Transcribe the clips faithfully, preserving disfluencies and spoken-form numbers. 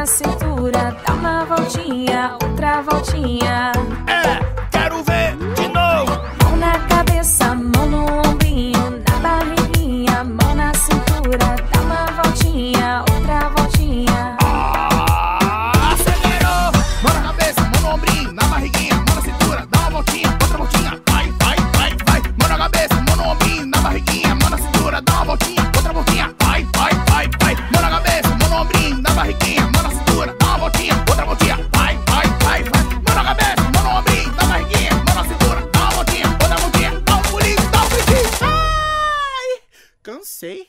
cintura, dá uma voltinha, outra voltinha. É, quero ver de novo. Mão na cabeça, mão no ombrinho, na barriguinha, mão na cintura, dá uma voltinha, outra voltinha. Ah, acelerou. Mão na cabeça, mão no ombrinho, na barriguinha, mão na cintura, dá uma voltinha, outra voltinha. Vai, vai, vai, vai. Mão na cabeça, mão no ombrinho, na barriguinha, mão na cintura, dá uma voltinha, outra voltinha. Vai, vai, vai, vai. Mão na cabeça, mão no ombrinho, na barriguinha, mão na cintura, dá uma voltinha, outra voltinha. Vai, vai, vai, vai. Mão na cabeça, mão no ombrinho, na barriguinha, mão na cintura, dá uma voltinha, outra voltinha. Dá um pulinho, dá um pulinho. Ai, cansei.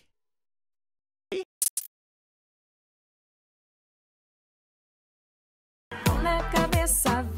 Mão na cabeça,